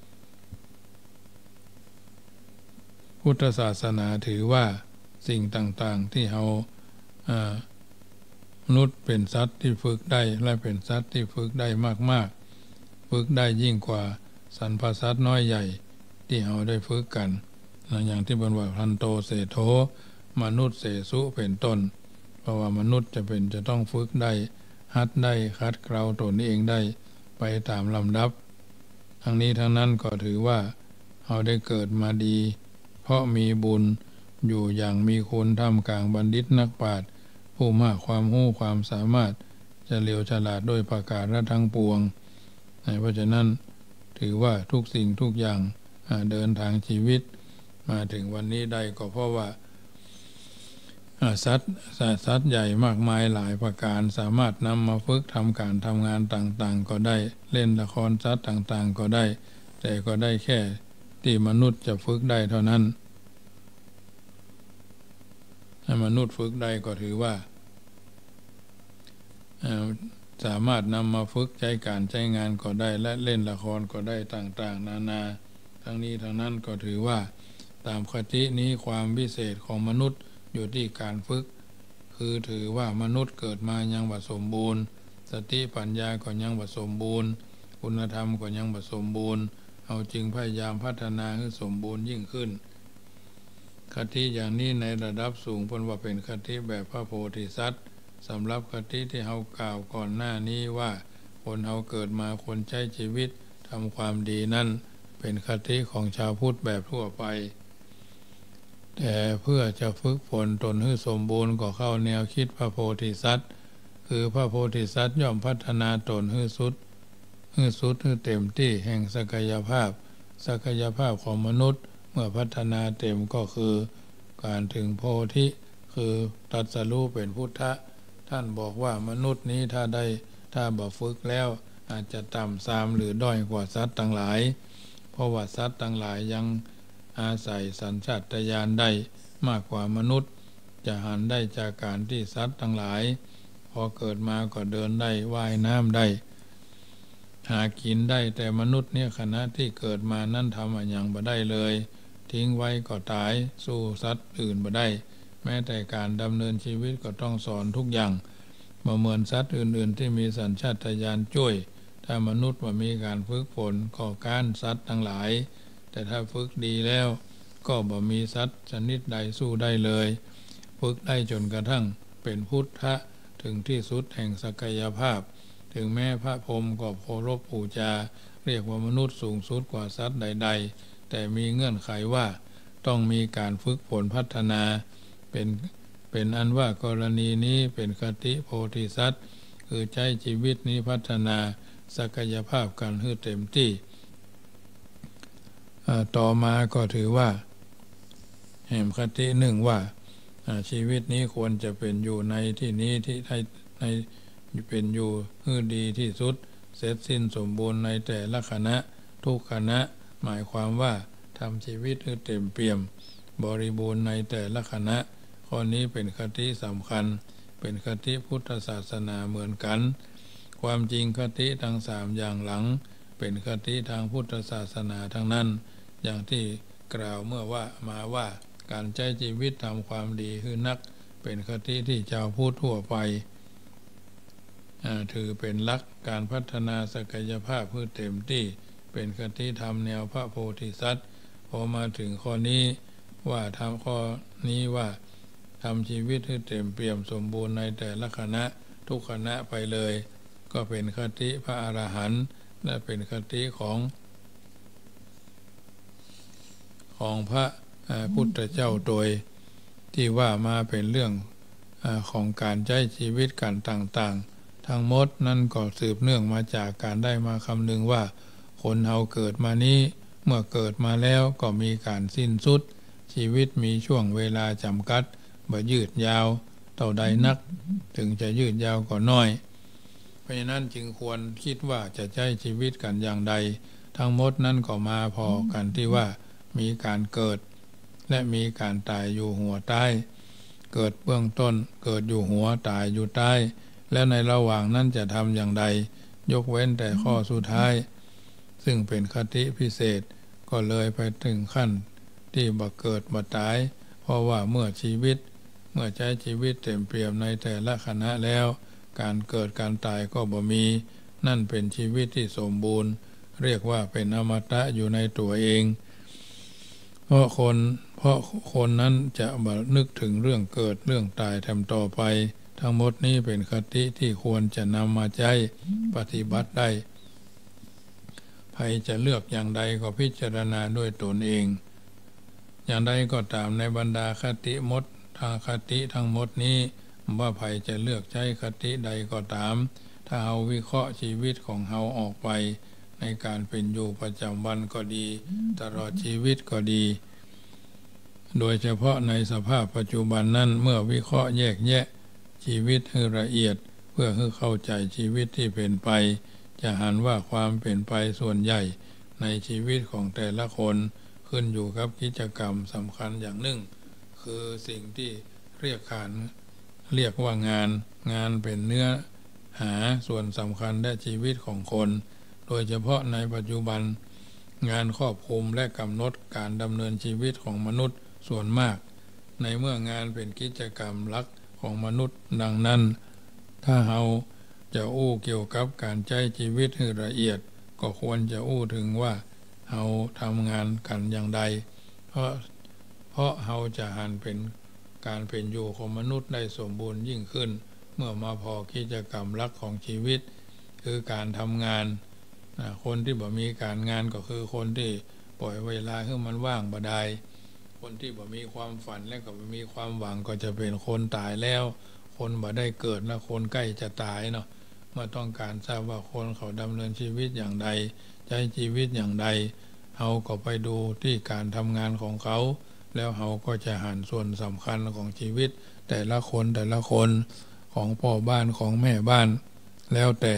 พุทธศาสนาถือว่าสิ่งต่างๆที่เรามนุษย์เป็นสัตว์ที่ฝึกได้และเป็นสัตว์ที่ฝึกได้มากๆฝึกได้ยิ่งกว่าสรรพสัตว์น้อยใหญ่ที่เราได้ฝึกกันอย่างที่บรรว่าพันโตเสโธมนุษย์เสสุเป็นต้นเพราะว่ามนุษย์จะต้องฝึกได้หัดได้คัดเกลาตนเองได้ไปตามลำดับทั้งนี้ทั้งนั้นก็ถือว่าเราได้เกิดมาดีเพราะมีบุญอยู่อย่างมีคุณท่ามกลางบัณฑิตนักปราชญ์ผู้มากความรู้ความสามารถเฉลียวฉลาดด้วยประการทั้งปวงเพราะฉะนั้นถือว่าทุกสิ่งทุกอย่างเดินทางชีวิตมาถึงวันนี้ได้ก็เพราะว่าสัตว์ใหญ่มากมายหลายประการสามารถนำมาฝึกทำการทำงานต่างๆก็ได้เล่นละครสัตว์ต่างๆก็ได้แต่ก็ได้แค่ที่มนุษย์จะฝึกได้เท่านั้นถ้ามนุษย์ฝึกได้ก็ถือว่าสามารถนำมาฝึกใช้การใช้งานก็ได้และเล่นละครก็ได้ต่างๆนานาทั้งนี้ทั้งนั้นก็ถือว่าตามคตินี้ความพิเศษของมนุษย์อยู่ที่การฝึกคือถือว่ามนุษย์เกิดมายังบ่สมบูรณ์สติปัญญาก็ยังบ่สมบูรณ์คุณธรรมก็ยังบ่สมบูรณ์เอาจึงพยายามพัฒนาให้สมบูรณ์ยิ่งขึ้นคติอย่างนี้ในระดับสูงเป็นว่าเป็นคติแบบพระโพธิสัตว์สำหรับคติที่เรากล่าวก่อนหน้านี้ว่าคนเราเกิดมาคนใช้ชีวิตทำความดีนั่นเป็นคติของชาวพุทธแบบทั่วไปแต่เพื่อจะฝึกฝนตนให้สมบูรณ์ก็เข้าแนวคิดพระโพธิสัตว์คือพระโพธิสัตว์ย่อมพัฒนาตนให้สุดให้สุดให้เต็มที่แห่งศักยภาพของมนุษย์เมื่อพัฒนาเต็มก็คือการถึงโพธิคือตรัสรู้เป็นพุทธะท่านบอกว่ามนุษย์นี้ถ้าบ่ฝึกแล้วอาจจะต่ำทรามหรือด้อยกว่าสัตว์ทั้งหลายเพราะว่าสัตว์ทั้งหลายยังอาศัยสัญชาตญาณได้มากกว่ามนุษย์จะหันได้จากการที่สัตว์ทั้งหลายพอเกิดมาก็เดินได้ว่ายน้ำได้หากินได้แต่มนุษย์เนี่ยขณะที่เกิดมานั่นทำอย่างบ่ได้เลยทิ้งไว้ก็ตายสู้สัตว์อื่นบ่ได้แม้แต่การดำเนินชีวิตก็ต้องสอนทุกอย่างบ่เหมือนสัตว์อื่นๆที่มีสัญชาตญาณจ้วยถ้ามนุษย์ว่ามีการฝึกฝนก็ก้านสัตว์ทั้งหลายแต่ถ้าฝึกดีแล้วก็บ่มีสัตว์ชนิดใดสู้ได้เลยฝึกได้จนกระทั่งเป็นพุทธะถึงที่สุดแห่งศักยภาพถึงแม้พระพรหมก็เคารพบูชาเรียกว่ามนุษย์สูงสุดกว่าสัตว์ใดๆแต่มีเงื่อนไขว่าต้องมีการฝึกฝนพัฒนาเป็นอันว่ากรณีนี้เป็นคติโพธิสัตว์คือใช้ชีวิตนี้พัฒนาศักยภาพกันให้เต็มที่ต่อมาก็ถือว่าแห่งคติหนึ่งว่าชีวิตนี้ควรจะเป็นอยู่ในที่นี้ที่ในเป็นอยู่ให้ดีที่สุดเสร็จสิ้นสมบูรณ์ในแต่ละคณะทุกคณะหมายความว่าทำชีวิตให้เต็มเปี่ยมบริบูรณ์ในแต่ละคณะข้อนี้เป็นคติสำคัญเป็นคติพุทธศาสนาเหมือนกันความจริงคติทั้ง3อย่างหลังเป็นคติทางพุทธศาสนาทั้งนั้นอย่างที่กล่าวเมื่อว่าการใช้ชีวิตทำความดีคือนักเป็นคติที่ชาวพุทธทั่วไปถือเป็นหลักการพัฒนาศักยภาพเพื่อเต็มที่เป็นคติธรรมแนวพระโพธิสัตว์พอมาถึงข้อนี้ว่าทำข้อนี้ว่าทำชีวิตให้เต็มเปี่ยมสมบูรณ์ในแต่ละคณะทุกคณะไปเลยก็เป็นคติพระอรหันต์และเป็นคติของพระพุทธเจ้าโดยที่ว่ามาเป็นเรื่องของการใช้ชีวิตกันต่างๆทั้งหมดนั่นก็สืบเนื่องมาจากการได้มาคำนึงว่าคนเราเกิดมานี้เมื่อเกิดมาแล้วก็มีการสิ้นสุดชีวิตมีช่วงเวลาจำกัดบ่ยืดยาวเท่าใดนักถึงจะยืดยาวก็น้อยเพราะฉะนั้นจึงควรคิดว่าจะใช้ชีวิตกันอย่างใดทั้งหมดนั้นก็มาพอกันที่ว่ามีการเกิดและมีการตายอยู่หัวใต้เกิดเบื้องต้นเกิดอยู่หัวตายอยู่ใต้แล้วในระหว่างนั้นจะทำอย่างใดยกเว้นแต่ข้อสุดท้ายซึ่งเป็นคติพิเศษก็เลยไปถึงขั้นที่บ่เกิดบ่ตายเพราะว่าเมื่อใช้ชีวิตเต็มเปี่ยมในแต่ละคณะแล้วการเกิดการตายก็บ่มีนั่นเป็นชีวิตที่สมบูรณ์เรียกว่าเป็นอมตะอยู่ในตัวเองเพราะคนนั้นจะบ่นึกถึงเรื่องเกิดเรื่องตายทำต่อไปทั้งหมดนี้เป็นคติที่ควรจะนำมาใช้ปฏิบัติได้ใครจะเลือกอย่างใดก็พิจารณาด้วยตนเองอย่างใดก็ตามในบรรดาคติทางคติทั้งหมดนี้ว่าใครจะเลือกใช้คติใดก็ตามถ้าเราวิเคราะห์ชีวิตของเราออกไปในการเป็นอยู่ประจำวันก็ดีตลอดชีวิตก็ดีโดยเฉพาะในสภาพปัจจุบันนั้นเมื่อวิเคราะห์แยกแยะชีวิตให้ละเอียดเพื่อให้เข้าใจชีวิตที่เป็นไปจะหันว่าความเป็นไปส่วนใหญ่ในชีวิตของแต่ละคนขึ้นอยู่กับกิจกรรมสำคัญอย่างหนึ่งคือสิ่งที่เรียกว่างานเป็นเนื้อหาส่วนสำคัญและชีวิตของคนโดยเฉพาะในปัจจุบันงานครอบคลุมและกำหนดการดำเนินชีวิตของมนุษย์ส่วนมากในเมื่องานเป็นกิจกรรมหลักของมนุษย์ดังนั้นถ้าเราจะเกี่ยวกับการใช้ชีวิตให้ละเอียดก็ควรจะถึงว่าเราทำงานกันอย่างใดเพราะเราจะหันเป็นการเป็นอยู่ของมนุษย์ได้สมบูรณ์ยิ่งขึ้นเมื่อมาพอกิจกรรมหลักของชีวิตคือการทำงานคนที่บ่มีการงานก็คือคนที่ปล่อยเวลาให้มันว่างบ่ได้คนที่บ่มีความฝันและก็บ่มีความหวังก็จะเป็นคนตายแล้วคนบ่ได้เกิดนะคนใกล้จะตายเนาะเมื่อต้องการทราบว่าคนเขาดำเนินชีวิตอย่างใดใช้ชีวิตอย่างใดเราก็ไปดูที่การทำงานของเขาแล้วเราก็จะหันส่วนสำคัญของชีวิตแต่ละคนของพ่อบ้านของแม่บ้านแล้วแต่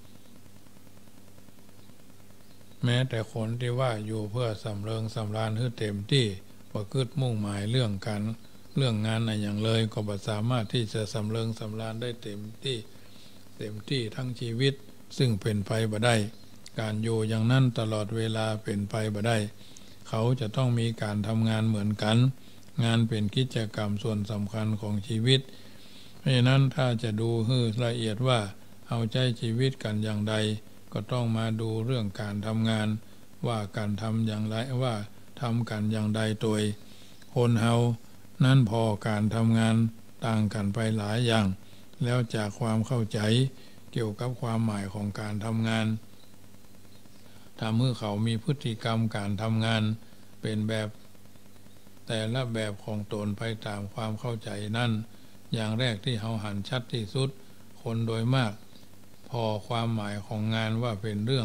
แม้แต่คนที่ว่าอยู่เพื่อสำเริงสำราญให้เต็มที่ประพฤติมุ่งหมายเรื่องงานอะไรอย่างเลยก็บ่สามารถที่จะสำเริงสำราญได้เต็มที่ทั้งชีวิตซึ่งเป็นไปบ่ได้การอยู่อย่างนั้นตลอดเวลาเป็นไปบ่ได้เขาจะต้องมีการทำงานเหมือนกันงานเป็นกิจกรรมส่วนสำคัญของชีวิตเพราะฉะนั้นถ้าจะดูให้ละเอียดว่าเอาใจชีวิตกันอย่างใดก็ต้องมาดูเรื่องการทำงานว่าการทำอย่างไรว่าทำกันอย่างใดโดยคนเฮานั้นพอการทำงานต่างกันไปหลายอย่างแล้วจากความเข้าใจเกี่ยวกับความหมายของการทำงานทำให้เขามีพฤติกรรมการทำงานเป็นแบบแต่ละแบบของตนไปตามความเข้าใจนั่นอย่างแรกที่เขาหันชัดที่สุดคนโดยมากพอความหมายของงานว่าเป็นเค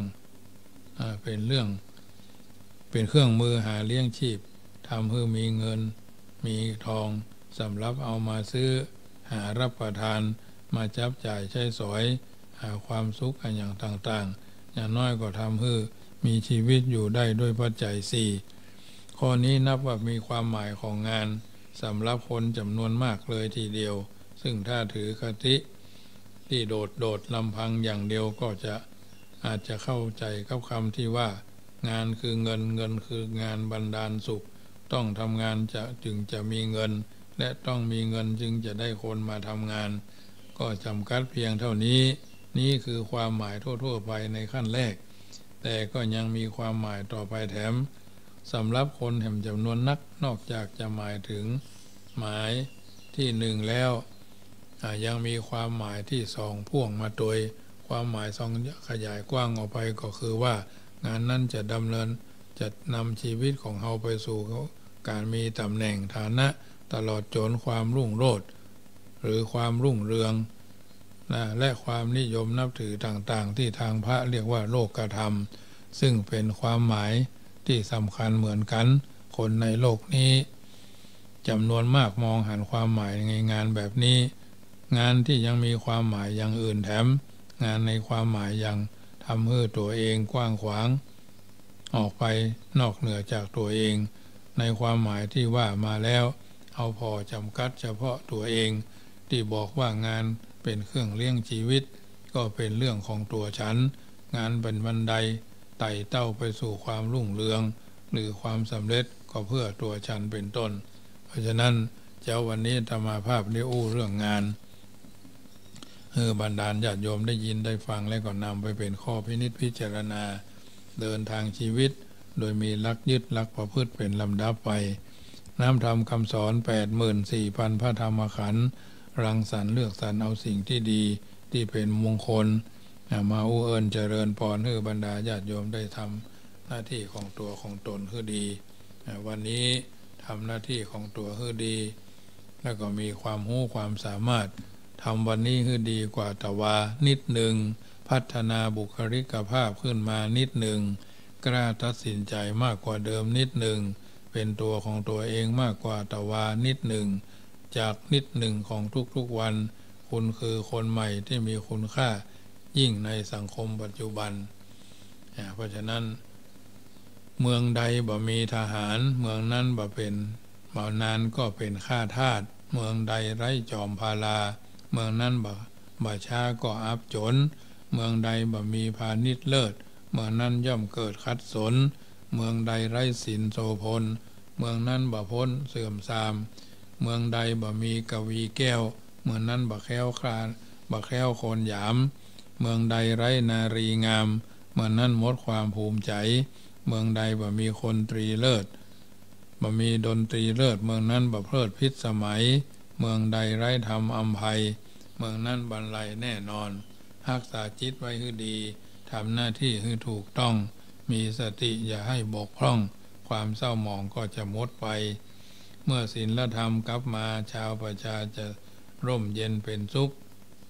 รื่องมือหาเลี้ยงชีพทำให้มีเงินมีทองสำหรับเอามาซื้อหารับประทานมาจับจ่ายใช้สอยหาความสุขอย่างต่างๆอย่างน้อยก็ทำให้มีชีวิตอยู่ได้ด้วยปัจจัยสี่ข้อนี้นับว่ามีความหมายของงานสำหรับคนจำนวนมากเลยทีเดียวซึ่งถ้าถือคติที่โดดลำพังอย่างเดียวก็อาจจะเข้าใจกับคำที่ว่างานคือเงินคืองานบันดาลสุขต้องทำงานจึงจะมีเงินและต้องมีเงินจึงจะได้คนมาทำงานก็จำกัดเพียงเท่านี้นี่คือความหมายทั่วๆไปในขั้นแรกแต่ก็ยังมีความหมายต่อไปแถมสำหรับคนแห่งจำนวนนักนอกจากจะหมายถึงหมายที่หนึ่งแล้วยังมีความหมายที่สองพ่วงมาโดยความหมายสองขยายกว้างออกไปก็คือว่างานนั้นจะนำชีวิตของเราไปสู่การมีตำแหน่งฐานะตลอดจนความรุ่งโรจน์หรือความรุ่งเรืองและความนิยมนับถือต่างๆที่ทางพระเรียกว่าโลกธรรมซึ่งเป็นความหมายที่สำคัญเหมือนกันคนในโลกนี้จำนวนมากมองหันความหมายในงานแบบนี้งานที่ยังมีความหมายอย่างอื่นแถมงานในความหมายยังทำให้ตัวเองกว้างขวางออกไปนอกเหนือจากตัวเองในความหมายที่ว่ามาแล้วเอาพอจำกัดเฉพาะตัวเองที่บอกว่างานเป็นเครื่องเลี้ยงชีวิตก็เป็นเรื่องของตัวฉันงานเป็นบันไดไต่เต้าไปสู่ความรุ่งเรืองหรือความสำเร็จก็เพื่อตัวฉันเป็นต้นเพราะฉะนั้นเจ้าวันนี้ธรรมาภาพได้อู้เรื่องงานบรรดาญาติโยมได้ยินได้ฟังและก็นำไปเป็นข้อพินิจพิจารณาเดินทางชีวิตโดยมีหลักยึดหลักประพฤติเป็นลำดับไปน้ำธรรมคำสอน 84,000 พระธรรมขันธ์รังสรรค์เลือกสรรเอาสิ่งที่ดีที่เป็นมงคลมาอู้เอิญเจริญพรให้บรรดาญาติโยมได้ทำหน้าที่ของตัวของตนให้ดีวันนี้ทำหน้าที่ของตัวให้ดีแล้วก็มีความรู้ความสามารถทำวันนี้ให้ดีกว่าตะวานิดหนึ่งพัฒนาบุคลิกภาพขึ้นมานิดหนึ่งกล้าตัดสินใจมากกว่าเดิมนิดหนึ่งเป็นตัวของตัวเองมากกว่าตะวานิดหนึ่งจากนิดหนึ่งของทุกๆวันคุณคือคนใหม่ที่มีคุณค่ายิ่งในสังคมปัจจุบันเพราะฉะนั้นเมืองใดบ่มีทหารเมืองนั้นบ่เป็นเมืองนั้นก็เป็นข้าทาสเมืองใดไร้จอมพาราเมืองนั้นบ่ช้าก็อับจนเมืองใดบ่มีพาณิชย์เลิศเมืองนั้นย่อมเกิดขัดสนเมืองใดไร้ศีลโสพลเมืองนั้นบ่พ้นเสื่อมทรามเมืองใดบ่มีกวีแก้วเมืองนั้นบ่แคล้วคลาดบ่แคล้วโคนหยามเมืองใดไร้นารีงามเมืองนั้นหมดความภูมิใจเมืองใดบ่มีคนตรีเลิศบ่มีดนตรีเลิศเมืองนั้นบ่เพลิดพิสมัยเมืองใดไร้ธรรมอำไพเมืองนั้นบรรลัยแน่นอนรักษาจิตไว้ให้ดีทำหน้าที่ให้ถูกต้องมีสติอย่าให้บกพร่องความเศร้าหมองก็จะหมดไปเมื่อศีลธรรมกลับมาชาวประชาจะร่มเย็นเป็นสุข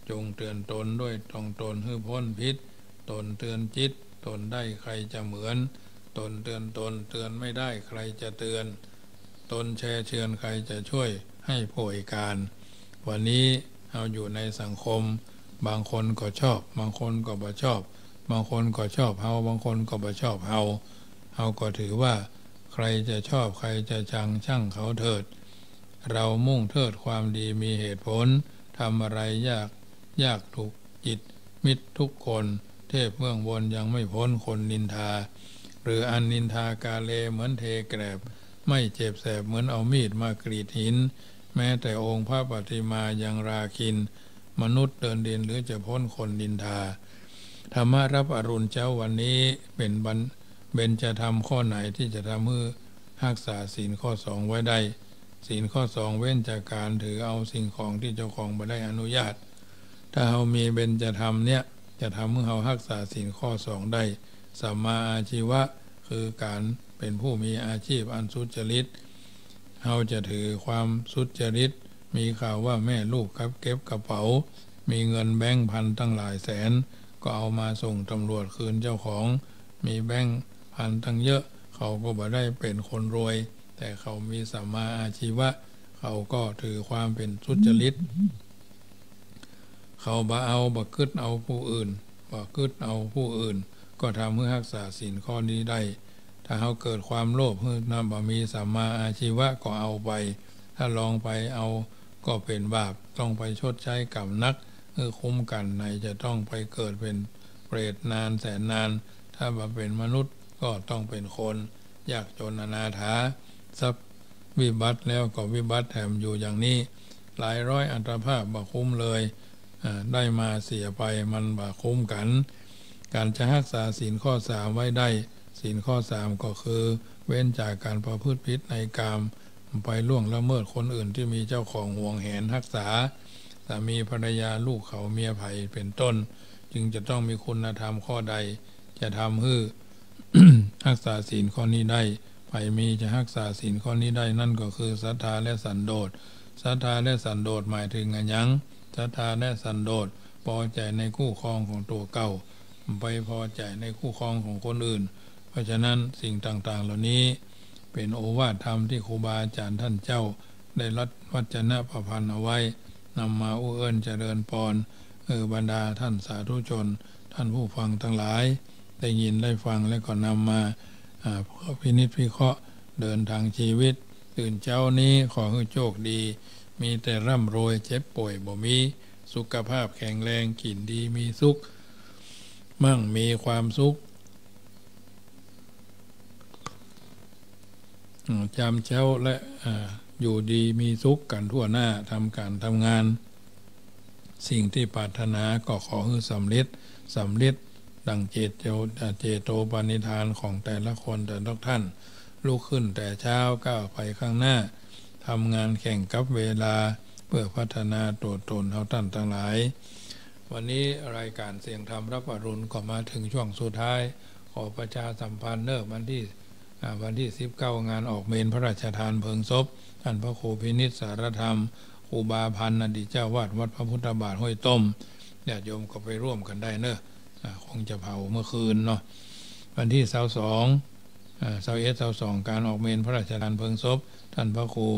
จงเตือนตนด้วยต้องตนให้พ้นพิษตนเตือนจิตตนได้ใครจะเหมือนตนเตือนตนเตือนไม่ได้ใครจะเตือนตนแช่เชือนใครจะช่วยให้โผยการวันนี้เราอยู่ในสังคมบางคนก็ชอบบางคนก็บ่ชอบบางคนก็ชอบเฮาบางคนก็บ่ชอบเฮาก็ถือว่าใครจะชอบใครจะชังช่างเขาเถิดเรามุ่งเทิดความดีมีเหตุผลทำอะไรยากถูกจิตมิตรทุกคนเทพเบื้องบนยังไม่พ้นคนนินทาหรืออันนินทากาเลเหมือนเทแกรบไม่เจ็บแสบเหมือนเอามีดมากรีดหินแม้แต่องค์พระปฏิมายังราคินมนุษย์เดินดินหรือจะพ้นคนนินทาธรรมะรับอรุณเจ้าวันนี้เป็นเบญจะทำข้อไหนที่จะทำให้รักษาศีลข้อสองไว้ได้ศีลข้อสองเว้นจากการถือเอาสิ่งของที่เจ้าของไม่ได้อนุญาตถ้าเรามีเบญจะทำเนี่ยจะทำให้เรารักษาศีลข้อสองได้สัมมาอาชีวะคือการเป็นผู้มีอาชีพอันสุจริตเราจะถือความสุจริตมีข่าวว่าแม่ลูกครับเก็บกระเป๋ามีเงินแบงค์พันตั้งหลายแสนก็เอามาส่งตำรวจคืนเจ้าของมีแบงค์พันตั้งเยอะเขาก็บ่ได้เป็นคนรวยแต่เขามีสัมมาอาชีวะเขาก็ถือความเป็นสุจริตเขาบ่เอาบ่กึดเอาผู้อื่นบ่กึดเอาผู้อื่นก็ทำให้รักษาศีลข้อนี้ได้ถ้าเขาเกิดความโลภเพื่อนบ่มีสัมมาอาชีวะก็เอาไปถ้าลองไปเอาก็เป็นบาปต้องไปชดใช้กรรมนักคุ้มกันในจะต้องไปเกิดเป็นเปรตนานแสนนานถ้ามาเป็นมนุษย์ก็ต้องเป็นคนยากจนอนาถาทรัพย์วิบัติแล้วก็วิบัติแถมอยู่อย่างนี้หลายร้อยอัตภาพบ่คุ้มเลยได้มาเสียไปมันบ่คุ้มกันการจะรักษาศีลข้อสามไว้ได้ศีลข้อสามก็คือเว้นจากการประพฤติผิดในกามไปล่วงละเมิดคนอื่นที่มีเจ้าของห่วงแหนรักษาสามีภรรยาลูกเขาเมียไผ่เป็นต้นจึงจะต้องมีคุณธรรมข้อใดจะทำให้ รักษาศีลข้อนี้ได้ไผ่มีจะรักษาศีลข้อนี้ได้นั่นก็คือศรัทธาและสันโดษศรัทธาและสันโดษหมายถึงอะไรยังศรัทธาและสันโดษพอใจในคู่ครองของตัวเก่าไปพอใจในคู่ครองของคนอื่นเพราะฉะนั้นสิ่งต่างๆเหล่านี้เป็นโอวาทธรรมที่ครูบาอาจารย์ท่านเจ้าได้รัดวจนะประพันธ์เอาไว้นำมาอุเอิญเจริญพรบรรดาท่านสาธุชนท่านผู้ฟังทั้งหลายได้ยินได้ฟังแล้วก็นำมาพินิจพิเคราะห์เดินทางชีวิตตื่นเช้านี้ขอให้โชคดีมีแต่ร่ำรวยเจ็บป่วยบ่มีสุขภาพแข็งแรงกินดีมีสุขมั่งมีความสุขจำเช้าและอยู่ดีมีสุขกันทั่วหน้าทำการทำงานสิ่งที่ปรารถนาก็ขอให้สำเร็จดังเจโตปณิธานของแต่ละคนแต่ละท่านลุกขึ้นแต่เช้าก้าวไปข้างหน้าทำงานแข่งกับเวลาเพื่อพัฒนาตัวตนเฮาท่านทั้งหลายวันนี้รายการเสียงธรรมรับอรุณก็มาถึงช่วงสุดท้ายขอประชาสัมพันธ์วันที่19งานออกเมนพระราชทานเพลิงศพท่านพระครูพินิจสารธรรมครูบาพันธ์อดีตเจ้าวาดวัดพระพุทธบาทห้วยต้มญาติโยมก็ไปร่วมกันได้เนอะคงจะเผาเมื่อคืนเนาะวันที่22การออกเมนพระราชทานเพลิงศพท่านพระครู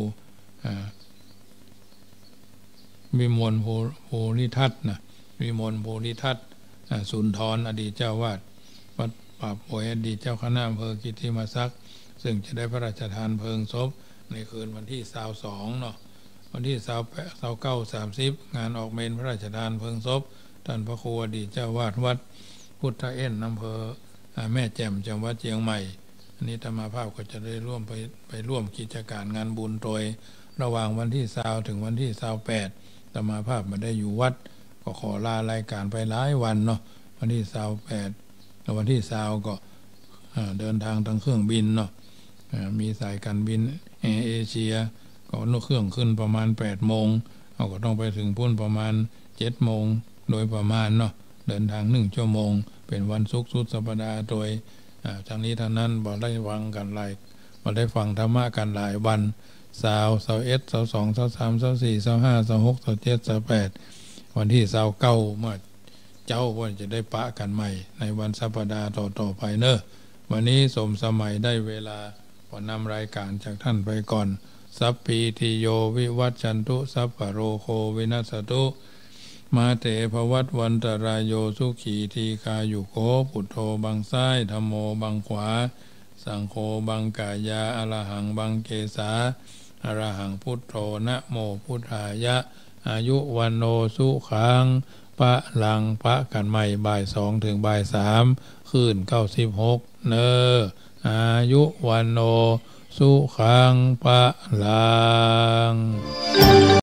วิมลโพธิทัตน์นะวิมลโพธิทัตน์สุนทรอดีตเจ้าวาดวัดป่าป่วยอดีตเจ้าคณะอำเภอกิตติมศักดิ์ซึ่งจะได้พระราชทานเพลิงศพในคืนวันที่22เนาะวันที่29 30งานออกเมนพระราชทานเพลิงศพท่านพระครูอดีตเจ้าวาดวัดพุทธเอ็นอำเภอแม่แจ่มจังหวัดเชียงใหม่อันนี้ธรรมภาพก็จะได้ร่วมไปร่วมกิจการงานบุญโดยระหว่างวันที่20ถึงวันที่28ธรรมภาพมาได้อยู่วัดก็ขอลารายการไปหลายวันเนาะวันที่28แล้ววันที่20ก็เดินทางทางเครื่องบินเนาะมีสายการบินแอร์เอเชียก็เครื่องขึ้นประมาณ8 โมงเราก็ต้องไปถึงพุ่นประมาณ7 โมงโดยประมาณเนาะเดินทาง1 ชั่วโมงเป็นวันศุกร์สุดสัปดาห์โดยทางนี้ทางนั้นบ่ได้ฟังกันหลายบ่ได้ฟังธรรมะกันหลายวัน21 22 23 24 25 26 27 28 วันที่29เมื่อเจ้าว่าจะได้ปะกันใหม่ในวันสัปดาห์ต่อไปเนอะวันนี้สมสมัยได้เวลาขอนำรายการจากท่านไปก่อนสัพพีติโยวิวัชชันตุสัพพโรโควินัสตุมาเตภวัตวันตรายโยสุขีทีคายุโกพุทโธบังซ้ายธัมโมบังขวาสังโฆบังกายาอรหังบังเกสาอรหังพุทโธนะโมพุทธายะอายุวันโนสุขังปะลังปะกันใหม่บ่าย2ถึงบ่าย3คืน96เนออายุวันโนสุขังปะลัง